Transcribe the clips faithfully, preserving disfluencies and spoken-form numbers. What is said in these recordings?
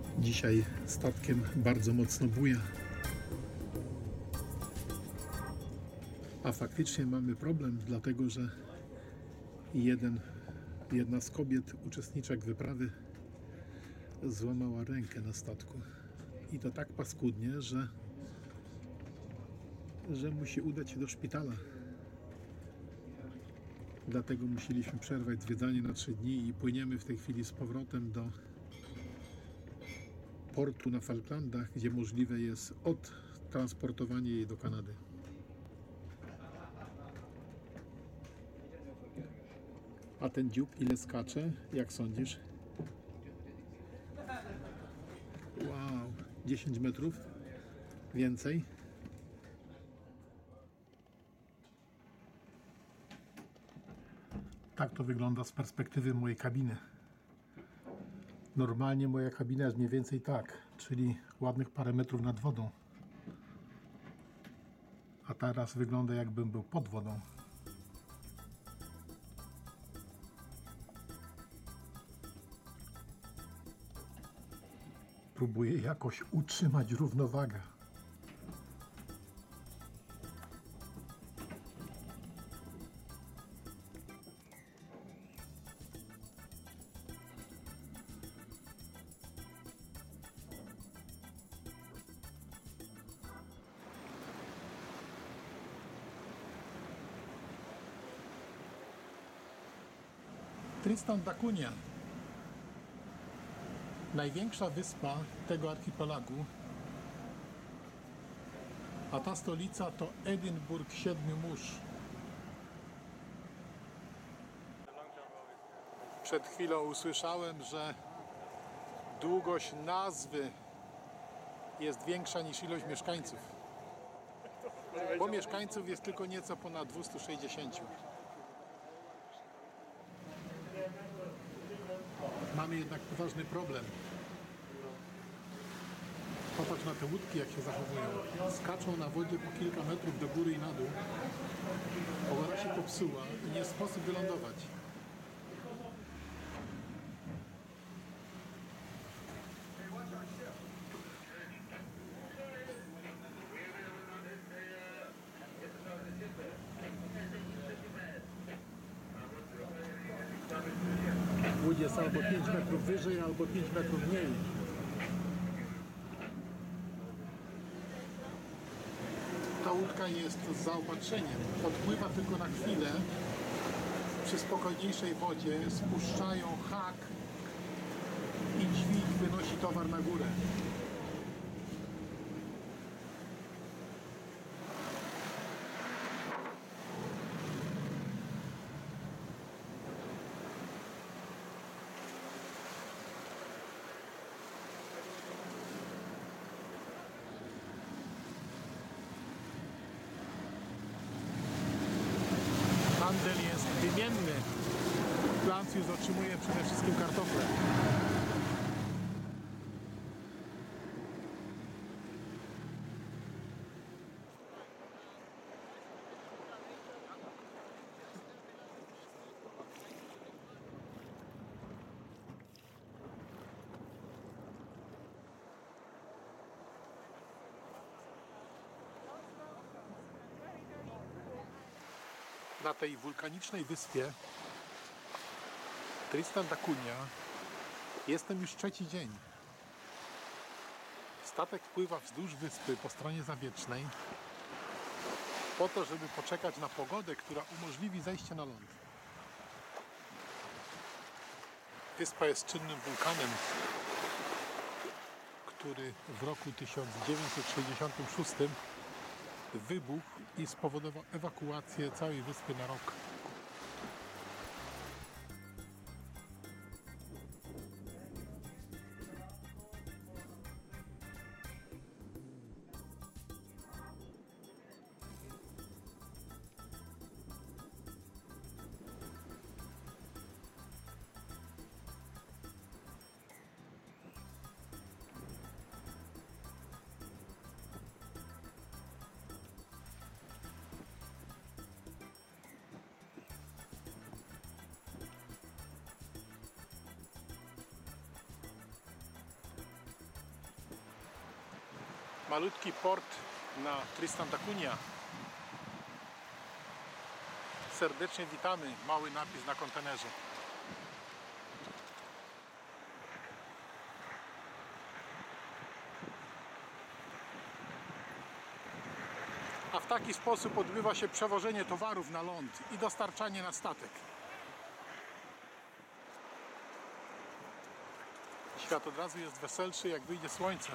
Dzisiaj statkiem bardzo mocno buja. A faktycznie mamy problem, dlatego że jeden, jedna z kobiet, uczestniczek wyprawy, złamała rękę na statku. I to tak paskudnie, że, że musi udać się do szpitala. Dlatego musieliśmy przerwać zwiedzanie na trzy dni i płyniemy w tej chwili z powrotem do portu na Falklandach, gdzie możliwe jest odtransportowanie jej do Kanady. A ten dziób ile skacze? Jak sądzisz? Wow, dziesięć metrów? Więcej? Tak to wygląda z perspektywy mojej kabiny. Normalnie moja kabina jest mniej więcej tak, czyli ładnych parę metrów nad wodą. A teraz wygląda, jakbym był pod wodą. Próbuję jakoś utrzymać równowagę. Tristan da Cunha, największa wyspa tego archipelagu, a ta stolica to Edynburg Siedmiu Mórz. Przed chwilą usłyszałem, że długość nazwy jest większa niż ilość mieszkańców, bo mieszkańców jest tylko nieco ponad dwieście sześćdziesiąt. Mamy jednak poważny problem. Popatrz na te łódki, jak się zachowują. Skaczą na wodzie po kilka metrów do góry i na dół. Ołara się popsuła i nie sposób wylądować. Łódź jest albo pięć metrów wyżej, albo pięć metrów mniej. Ta łódka jest z zaopatrzeniem. Podpływa tylko na chwilę. Przy spokojniejszej wodzie spuszczają hak i dźwig wynosi towar na górę. Handel jest wymienny. Plancius otrzymuje przede wszystkim kartofle. Na tej wulkanicznej wyspie Tristan da Cunha jestem już trzeci dzień. Statek pływa wzdłuż wyspy po stronie zawiecznej po to, żeby poczekać na pogodę, która umożliwi zejście na ląd. Wyspa jest czynnym wulkanem, który w roku tysiąc dziewięćset sześćdziesiątym szóstym wybuchł i spowodował ewakuację całej wyspy na rok. Malutki port na Tristan da Cunha. Serdecznie witamy. Mały napis na kontenerze. A w taki sposób odbywa się przewożenie towarów na ląd i dostarczanie na statek. Świat od razu jest weselszy, jak wyjdzie słońce.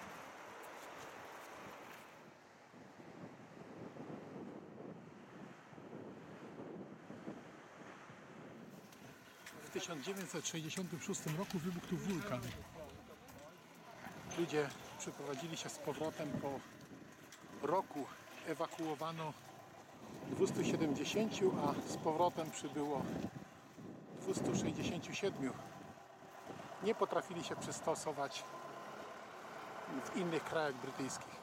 W tysiąc dziewięćset sześćdziesiątym szóstym roku wybuchł tu wulkan. Ludzie przeprowadzili się z powrotem. Po roku ewakuowano dwieście siedemdziesiąt, a z powrotem przybyło dwieście sześćdziesiąt siedem. Nie potrafili się przystosować w innych krajach brytyjskich.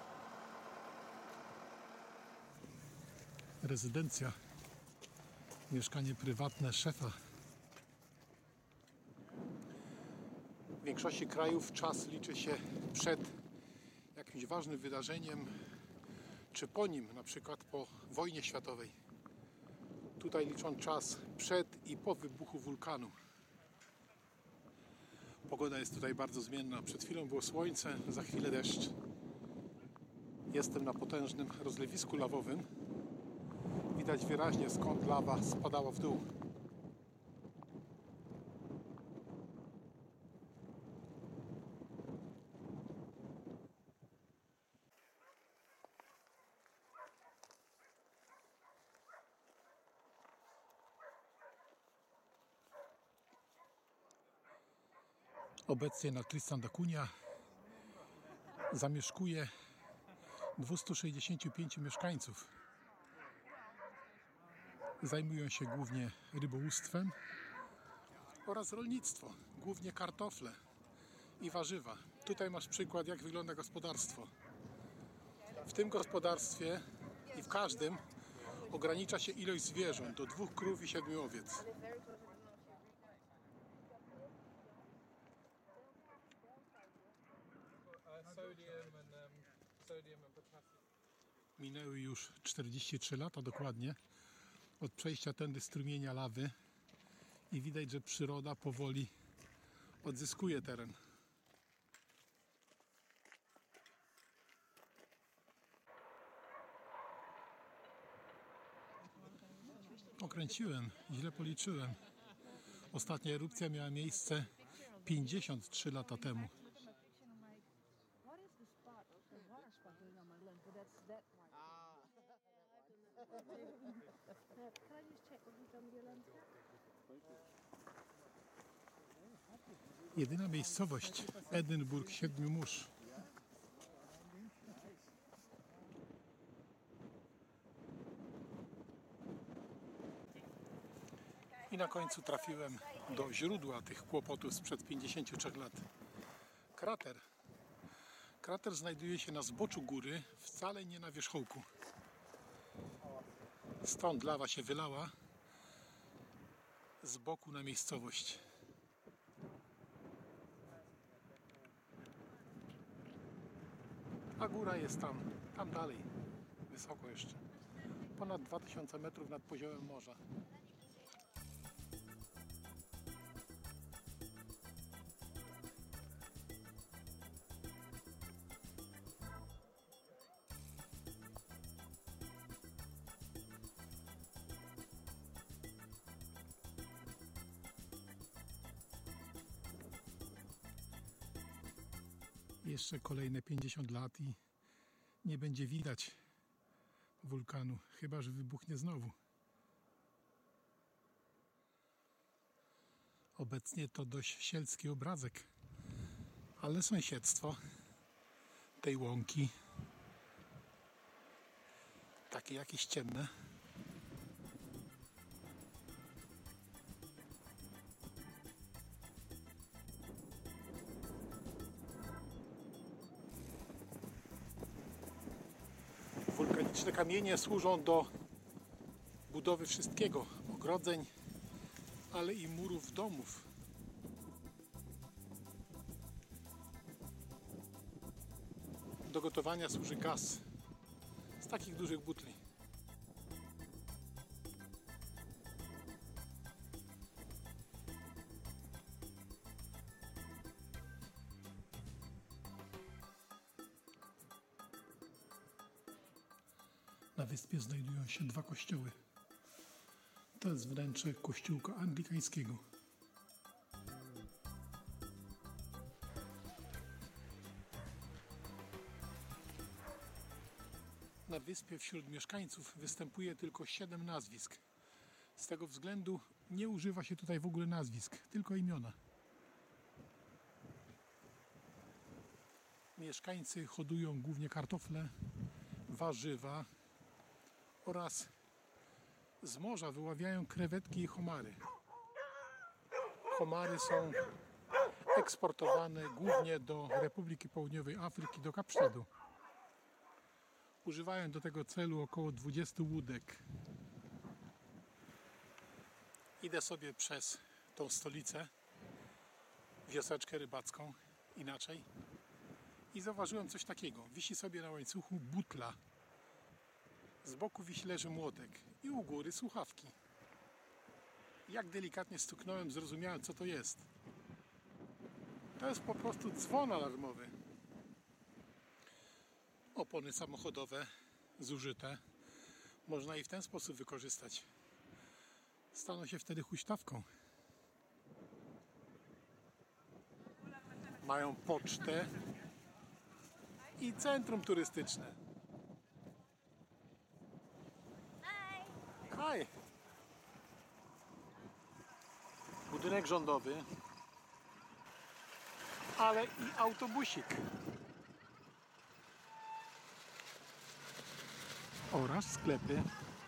Rezydencja, mieszkanie prywatne szefa. W większości krajów czas liczy się przed jakimś ważnym wydarzeniem, czy po nim, na przykład po wojnie światowej. Tutaj liczą czas przed i po wybuchu wulkanu. Pogoda jest tutaj bardzo zmienna. Przed chwilą było słońce, za chwilę deszcz. Jestem na potężnym rozlewisku lawowym. Widać wyraźnie, skąd lawa spadała w dół. Obecnie na Tristan da Cunha zamieszkuje dwieście sześćdziesiąt pięć mieszkańców. Zajmują się głównie rybołówstwem oraz rolnictwo, głównie kartofle i warzywa. Tutaj masz przykład, jak wygląda gospodarstwo. W tym gospodarstwie i w każdym ogranicza się ilość zwierząt do dwóch krów i siedmiu owiec. Minęły już czterdzieści trzy lata dokładnie od przejścia tędy strumienia lawy i widać, że przyroda powoli odzyskuje teren. Okręciłem, źle policzyłem. Ostatnia erupcja miała miejsce pięćdziesiąt trzy lata temu. Jedyna miejscowość Edynburg Siedmiu Mórz. I na końcu trafiłem do źródła tych kłopotów sprzed pięćdziesięciu trzech lat. Krater. Krater znajduje się na zboczu góry, wcale nie na wierzchołku. Stąd lawa się wylała z boku na miejscowość. A góra jest tam, tam dalej, wysoko jeszcze. Ponad dwa tysiące metrów nad poziomem morza. Jeszcze kolejne pięćdziesiąt lat i nie będzie widać wulkanu, chyba że wybuchnie znowu. Obecnie to dość sielski obrazek, ale sąsiedztwo tej łąki takie jakieś ciemne. Wulkaniczne kamienie służą do budowy wszystkiego, ogrodzeń, ale i murów domów. Do gotowania służy gaz z takich dużych butli. Na wyspie znajdują się dwa kościoły. To jest wnętrze kościółka anglikańskiego. Na wyspie wśród mieszkańców występuje tylko siedem nazwisk. Z tego względu nie używa się tutaj w ogóle nazwisk, tylko imiona. Mieszkańcy hodują głównie kartofle, warzywa oraz z morza wyławiają krewetki i homary. Homary są eksportowane głównie do Republiki Południowej Afryki, do Kapsztadu. Używają do tego celu około dwudziestu łódek. Idę sobie przez tą stolicę, wioseczkę rybacką, inaczej, i zauważyłem coś takiego. Wisi sobie na łańcuchu butla. Z boku wisi leży młotek i u góry słuchawki. Jak delikatnie stuknąłem, zrozumiałem, co to jest. To jest po prostu dzwon alarmowy. Opony samochodowe zużyte można i w ten sposób wykorzystać. Staną się wtedy huśtawką. Mają pocztę i centrum turystyczne. Hi. Budynek rządowy, ale i autobusik. Oraz sklepy.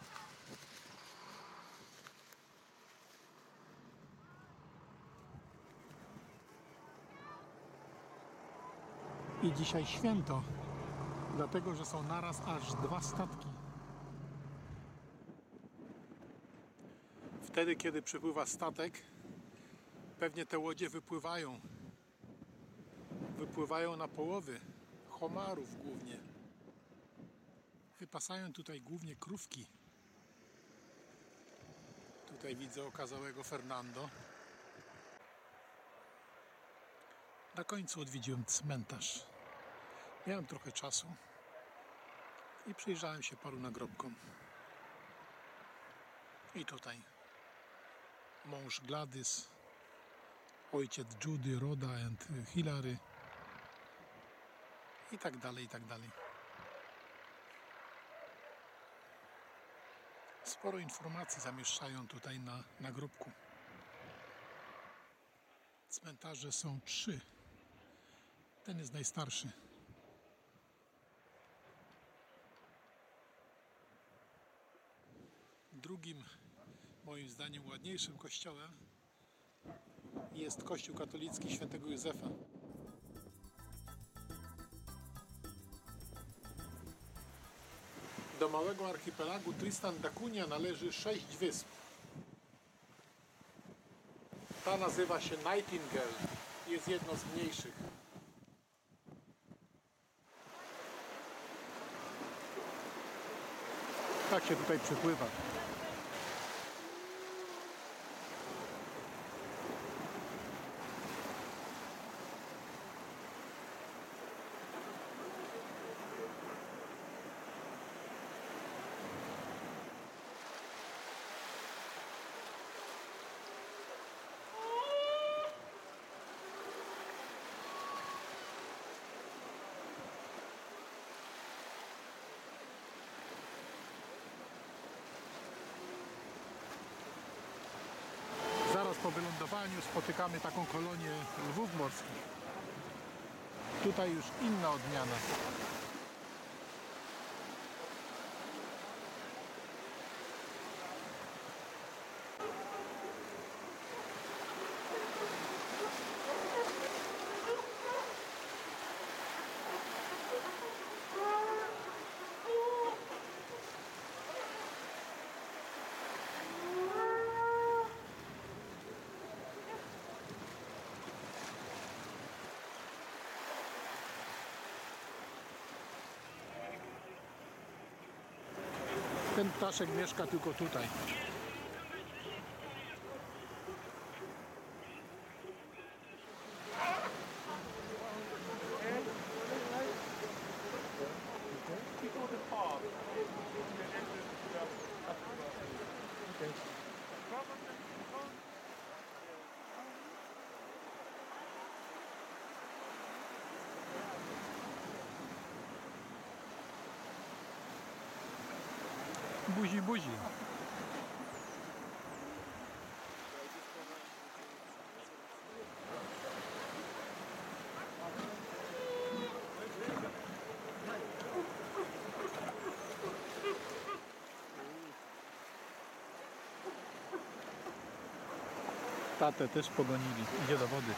I dzisiaj święto, dlatego że są naraz aż dwa statki. Wtedy, kiedy przypływa statek, pewnie te łodzie wypływają. Wypływają na połowy, homarów głównie. Wypasają tutaj głównie krówki. Tutaj widzę okazałego Fernando. Na końcu odwiedziłem cmentarz. Miałem trochę czasu i przyjrzałem się paru nagrobkom. I tutaj mąż Gladys, ojciec Judy, Rhoda and Hilary i tak dalej, i tak dalej. Sporo informacji zamieszczają tutaj na nagrobku. Cmentarze są trzy. Ten jest najstarszy. Drugim, moim zdaniem, ładniejszym kościołem jest kościół katolicki świętego Józefa. Do małego archipelagu Tristan da Cunha należy sześć wysp. Ta nazywa się Nightingale. Jest jedną z mniejszych. Tak się tutaj przepływa. Zaraz po wylądowaniu spotykamy taką kolonię lwów morskich. Tutaj już inna odmiana. Ten ptaszek mieszka tylko tutaj. Buzi, buzi. Tatę też pogonili. Idzie do wody.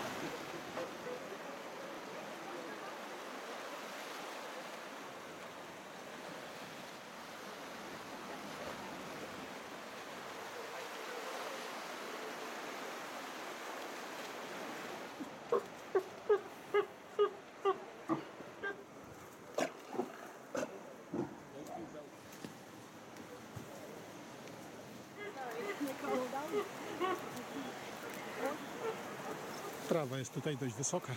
Trawa jest tutaj dość wysoka.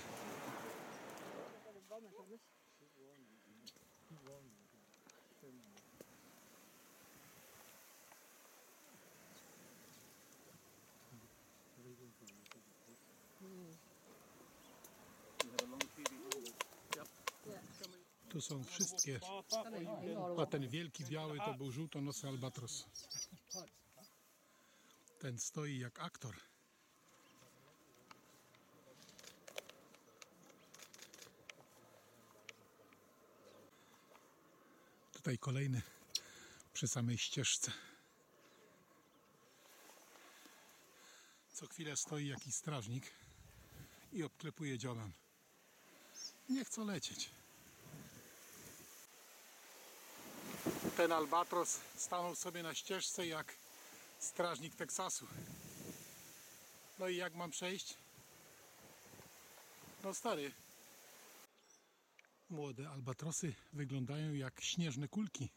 Tu są wszystkie, a ten wielki biały to był żółtonosy albatros. Ten stoi jak aktor. Tutaj kolejny przy samej ścieżce. Co chwilę stoi jakiś strażnik i obklepuje dziobem. Nie chcą lecieć. Ten albatros stanął sobie na ścieżce jak strażnik Teksasu. No i jak mam przejść? No stary. Młode albatrosy wyglądają jak śnieżne kulki.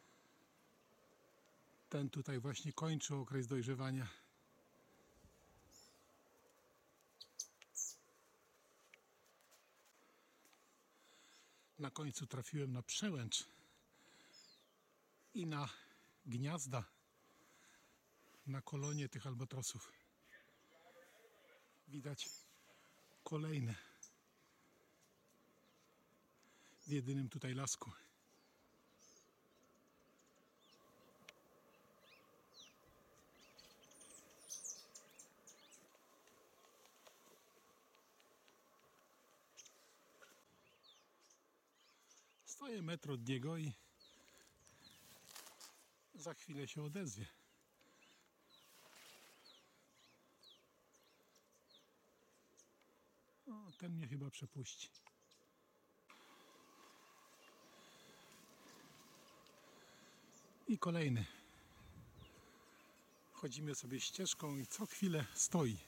Ten tutaj właśnie kończy okres dojrzewania. Na końcu trafiłem na przełęcz i na gniazda, na kolonie tych albatrosów. Widać kolejne w jedynym tutaj lasku. Stoję metr od niego i za chwilę się odezwie. O, ten mnie chyba przepuści. I kolejny. Chodzimy sobie ścieżką i co chwilę stoi.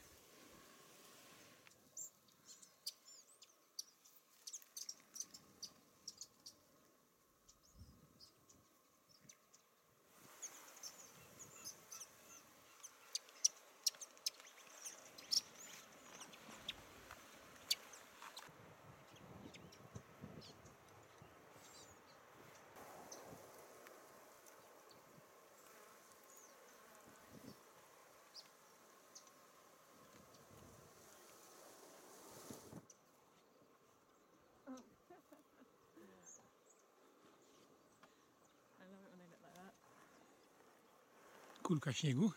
Kulka śniegu.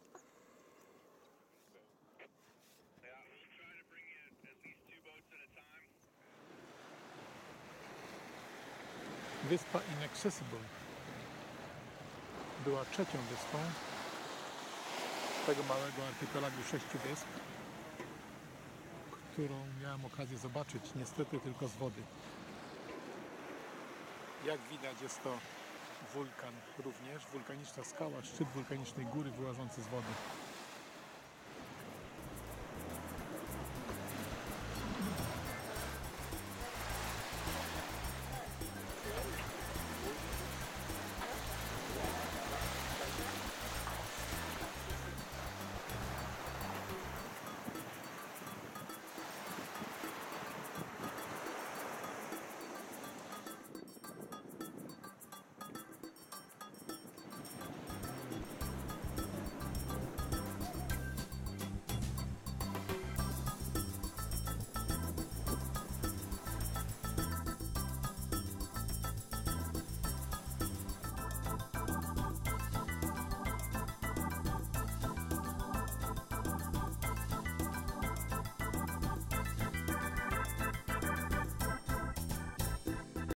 Wyspa Inaccessible była trzecią wyspą tego małego archipelagu sześciu wysp, którą miałem okazję zobaczyć, niestety tylko z wody. Jak widać, jest to wulkan również, wulkaniczna skała, szczyt wulkanicznej góry wyłażący z wody.